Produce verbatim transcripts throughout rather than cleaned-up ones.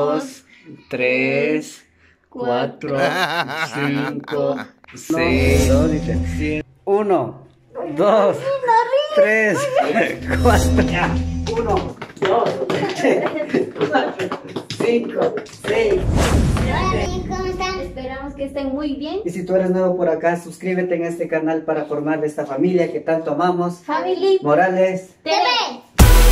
dos, tres, cuatro, cinco, seis, siete, uno, dos, tres, cuatro, uno, dos, tres, cuatro, cinco, seis. Hola, ¿cómo están? Esperamos que estén muy bien. Y si tú eres nuevo por acá, suscríbete en este canal para formar esta familia que tanto amamos. Family Morales T V.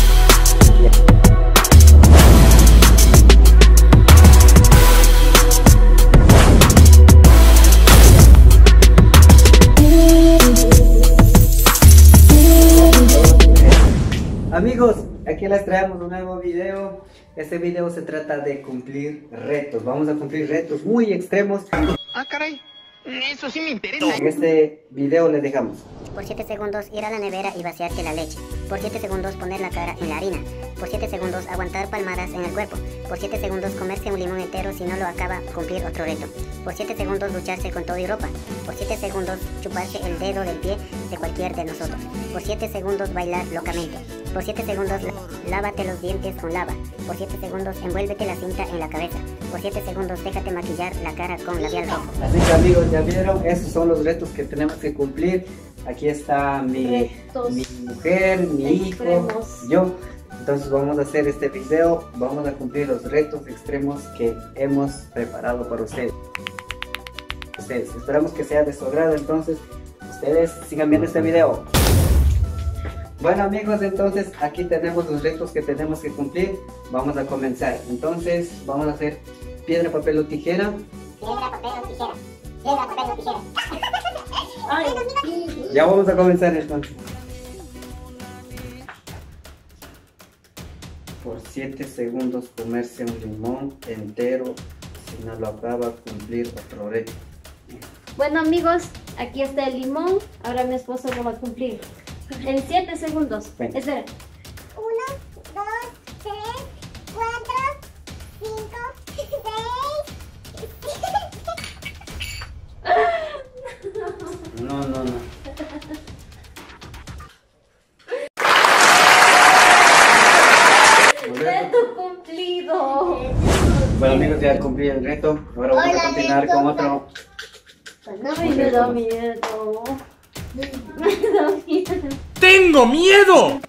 Amigos, aquí les traemos un nuevo video. Este video se trata de cumplir retos. Vamos a cumplir retos muy extremos. Ah, caray, eso sí me interesa. En este video les dejamos: por siete segundos ir a la nevera y vaciarse la leche. Por siete segundos poner la cara en la harina. Por siete segundos aguantar palmadas en el cuerpo. Por siete segundos comerse un limón entero, si no lo acaba, cumplir otro reto. Por siete segundos ducharse con todo y ropa. Por siete segundos chuparse el dedo del pie de cualquier de nosotros. Por siete segundos bailar locamente. Por siete segundos lávate los dientes con lava. Por siete segundos envuélvete la cinta en la cabeza. Por siete segundos déjate maquillar la cara con labial rojo. Así que amigos, ya vieron, esos son los retos que tenemos que cumplir. Aquí está mi, mi mujer, mi extremos. hijo, yo. Entonces vamos a hacer este video, vamos a cumplir los retos extremos que hemos preparado para ustedes. ustedes. Esperamos que sea de su agrado, entonces ustedes sigan viendo este video. Bueno amigos, entonces aquí tenemos los retos que tenemos que cumplir. Vamos a comenzar. Entonces vamos a hacer piedra, papel o tijera. Piedra, papel o tijera. Piedra, papel o tijera. Ay, Ya vamos a comenzar entonces. Por siete segundos comerse un limón entero. Si no lo acaba, cumplir otro reto. bueno amigos, aquí está el limón. Ahora mi esposo lo va a cumplir en siete segundos. Ven. Espera. uno, dos, tres, cuatro, cinco, seis. No, no, no. Reto cumplido. Bueno amigos, ya cumplí el reto. Ahora vamos Hola, a continuar reto. con otro. Ay, me da miedo. Me da miedo. ¡Tengo miedo!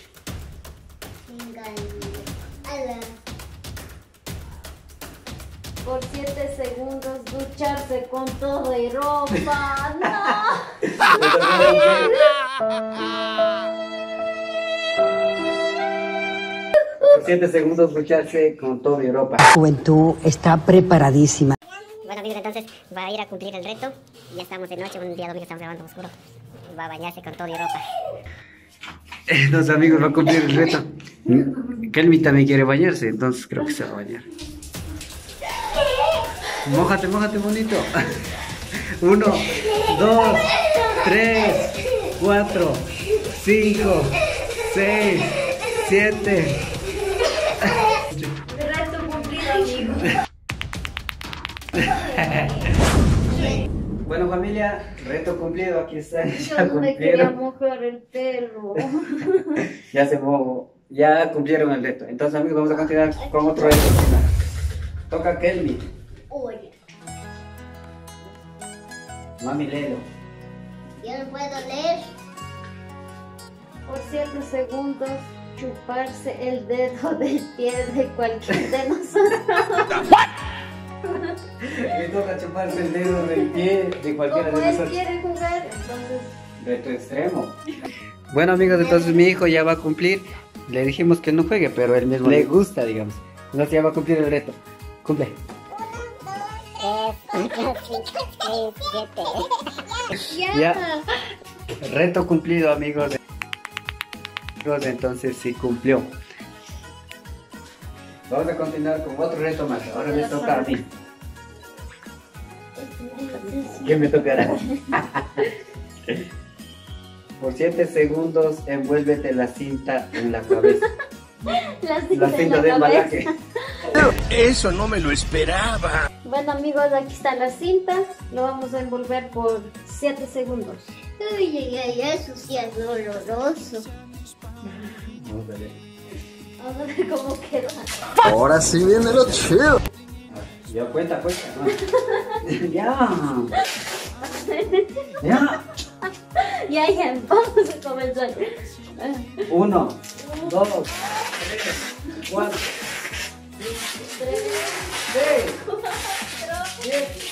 Por siete segundos ducharse con todo y ropa. No. Por siete segundos ducharse con todo y ropa. Juventud está preparadísima. Bueno amigos, entonces va a ir a cumplir el reto. Ya estamos de noche, un día domingo estamos grabando oscuro. Va a bañarse con todo y ropa. Los amigos van a cumplir el reto. Kelmi también quiere bañarse, entonces creo que se va a bañar. Mójate, mójate bonito. Uno, dos, tres, cuatro, cinco, seis, siete. Reto cumplido, amigo. Bueno familia, reto cumplido, aquí está. Yo Ya no me quería cumplieron. mojar el pelo. Ya se mojó. Ya cumplieron el reto. Entonces amigos, vamos a continuar con otro reto. Toca Kelmi. Oye, Mami, léelo. yo no puedo leer. Por siete segundos chuparse el dedo del pie de cualquier de nosotros. Le toca chuparse el dedo del pie de cualquiera Como de él nosotros. quiere jugar, entonces. Reto extremo. Bueno amigos, entonces mi hijo ya va a cumplir. Le dijimos que no juegue, pero él mismo le gusta, digamos. Entonces ya va a cumplir el reto. Cumple. tres, cuatro, cinco, seis, siete. Ya. Reto cumplido amigos. Amigos, entonces sí cumplió. Vamos a continuar con otro reto más. Ahora me toca a mí. ¿Qué me tocará? Por siete segundos envuélvete la cinta en la cabeza. La cinta, La cinta en de la embalaje. cabeza. Eso no me lo esperaba. Bueno amigos, aquí está la cinta. Lo vamos a envolver por siete segundos. Uy, ay, ay, eso sí es doloroso. Vamos a ver. Vamos a ver cómo queda. Ahora sí viene lo chido. Ya cuenta, cuenta. Ya. Ya. Ya, ya, vamos a comenzar. Uno, dos, tres, cuatro, Tres, seis, cuatro. siete.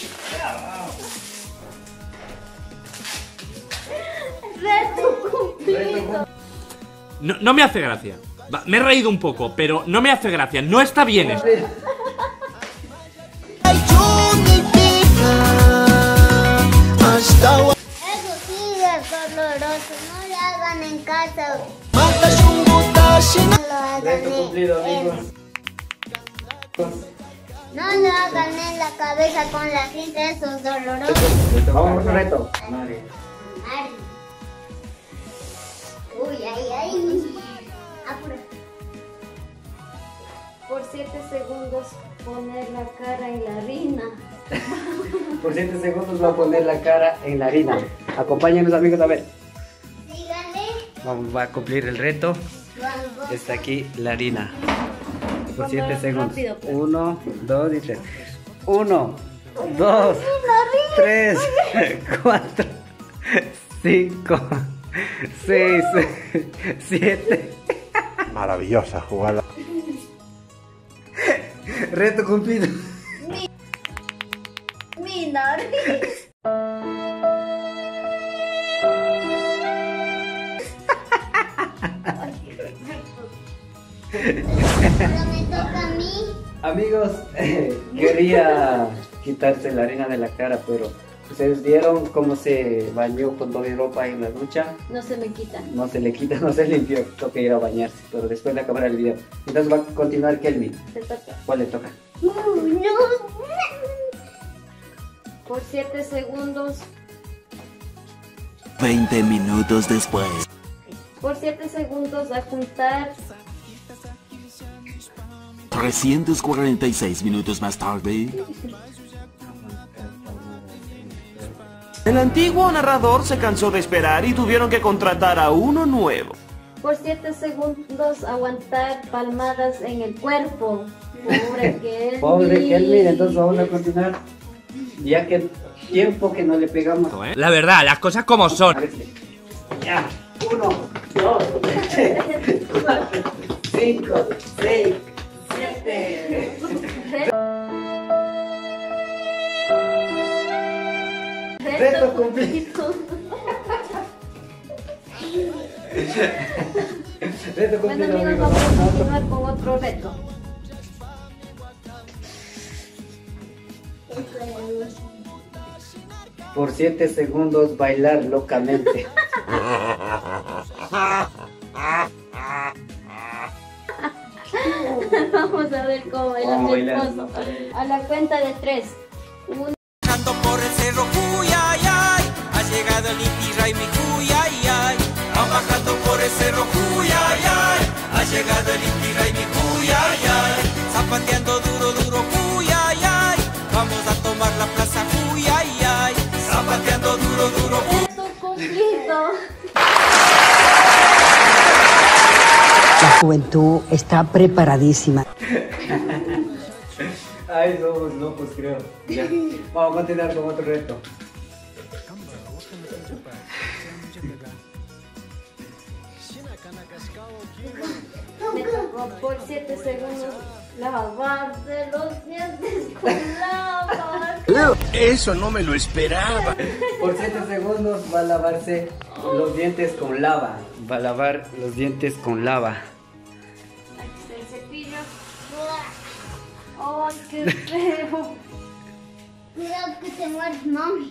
Reto cumplido. No, no me hace gracia. Va, me he reído un poco, pero no me hace gracia. No está bien esto. Eso sí es doloroso, no lo hagan en casa. No lo hagan Reto cumplido, en, amigos. no lo hagan en la cabeza con la cinta, eso es doloroso. Vamos a otro reto. Madre. Ay. Uy, ay, ay. Apura. Por siete segundos poner la cara en la harina. Por siete segundos va a poner la cara en la harina. Acompáñenos, amigos, a ver. Síganle. Vamos, va a cumplir el reto. Vamos. Está aquí la harina. Por Vamos, siete segundos. rápido, pues. Uno, dos y tres. Uno, dos, tres, cuatro, cinco, seis, siete. Maravillosa jugada. Reto cumplido. Mi nariz. Ahora me toca a mí. Amigos, eh, quería quitarse la harina de la cara, pero ustedes vieron cómo se bañó con doble ropa en la ducha. No se me quita. No se le quita, no se limpió. Toca ir a bañarse, pero después de acabar el video. Entonces va a continuar Kelvin. Te toca. ¿Cuál le toca? Uy, no. Por siete segundos. veinte minutos después. Por siete segundos a juntar. trescientos cuarenta y seis minutos más tarde. El antiguo narrador se cansó de esperar y tuvieron que contratar a uno nuevo. Por siete segundos aguantar palmadas en el cuerpo. Pobre Kelvin. Pobre Kelvin, entonces vamos a continuar. Ya que tiempo que no le pegamos. La verdad, las cosas como son. A ver si- Ya. Uno, dos, tres, cuatro, cinco, seis, siete. Reto cumplido. Reto Bueno, cumplido, amigos, amigos. vamos a Vamos a otro. continuar con otro reto. Por siete segundos bailar locamente. Vamos a ver cómo baila Vamos a mi bailar. esposo. A la cuenta de tres. Uno, Bajando por el cerro, uy, ay, ay, ha llegado el Inti Raymi, uy, ay, ay. Van bajando por el cerro, uy, ay, ay, ha llegado el Inti Raymi, uy, ay, ay. Zapateando duro, duro, uy, ay, ay. Vamos a tomar la plaza, uy, ay, ay. Zapateando duro, duro, uy. reto cumplido. La juventud está preparadísima. Ay, somos locos, creo. Ya. Vamos a continuar con otro reto. Me tocó por siete segundos lavarse los dientes con lava. Eso no me lo esperaba. Por siete segundos va a lavarse los dientes con lava. Va a lavar los dientes con lava. Aquí está el cepillo. ¡Ay, qué feo! Cuidado que te mueres, mami.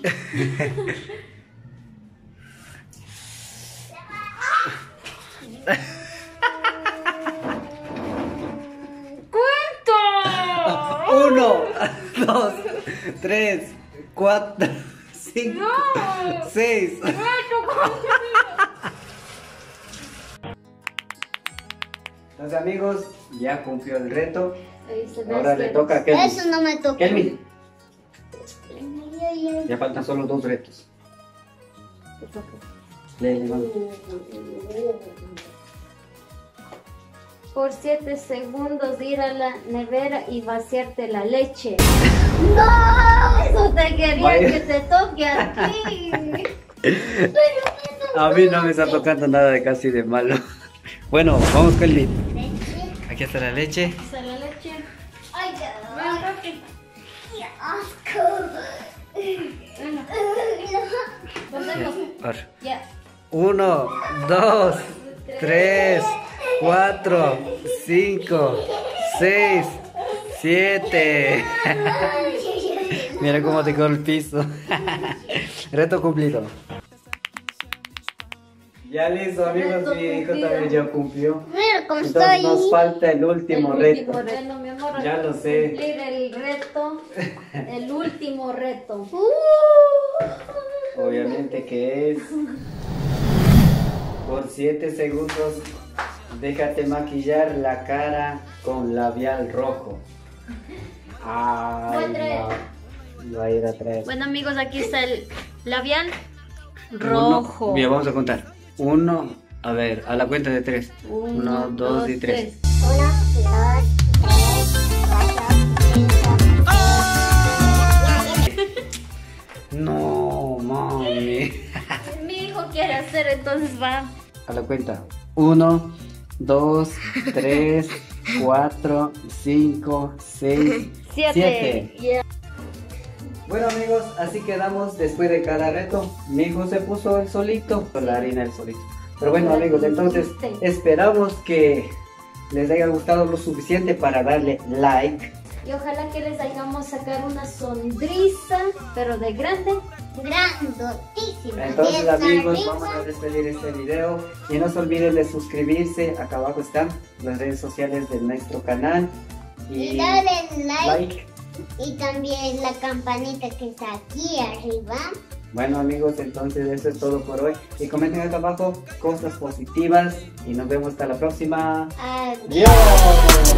Uno, dos, tres, cuatro, cinco, seis. Entonces, amigos, ya cumplió el reto. Ahí se ve Ahora le que- toca a Kelvin. Eso no me toca. Kelvin, Ay, ay, ay. ya faltan solo dos retos. Te toca. Léele, vamos. Por siete segundos ir a la nevera y vaciarte la leche. ¡No! Eso te quería Vaya. que te toque a ti. A mí no me está tocando nada de casi de malo. Bueno, vamos con el beat. Aquí está la leche. Esa la leche. Ay, ya. Ven, Rocky. ¡Qué asco! Volvemos. Ahora. Ya. Uno, dos, tres, cuatro, cinco, seis, siete. Mira cómo te quedó el piso. Reto cumplido. Ya listo, amigos. Reto Mi hijo cumplido. también ya cumplió. Mira cómo Entonces estoy. nos falta el último El reto. último reto, mi amor. Ya lo sé. Cumplir el reto. El último reto. Obviamente que es por siete segundos. Déjate maquillar la cara con labial rojo. Ay, Voy a traer. no. Va a ir a traer. Bueno, amigos, aquí está el labial Uno- rojo. Bien, vamos a contar. Uno, a ver, a la cuenta de tres. Uno, Uno, dos y tres. Uno, dos, tres, cuatro, cinco. No, mami. Mi hijo quiere hacer, entonces va. A la cuenta. Uno, dos, tres, cuatro, cinco, seis, Siete. siete. Ya. Bueno, amigos, así quedamos después de cada reto. Mi hijo se puso el solito, con la harina el solito. Pero bueno, amigos, entonces esperamos que les haya gustado lo suficiente para darle like. Y ojalá que les hayamos sacar una sonrisa, pero de grande. Grandotísima. Entonces, Diez amigos, arriba. vamos a despedir este video. Y no se olviden de suscribirse. Acá abajo están las redes sociales de nuestro canal. Y dale like, like. y también la campanita que está aquí arriba. Bueno, amigos, entonces eso es todo por hoy. Y comenten acá abajo cosas positivas. Y nos vemos hasta la próxima. Adiós. ¡Adiós!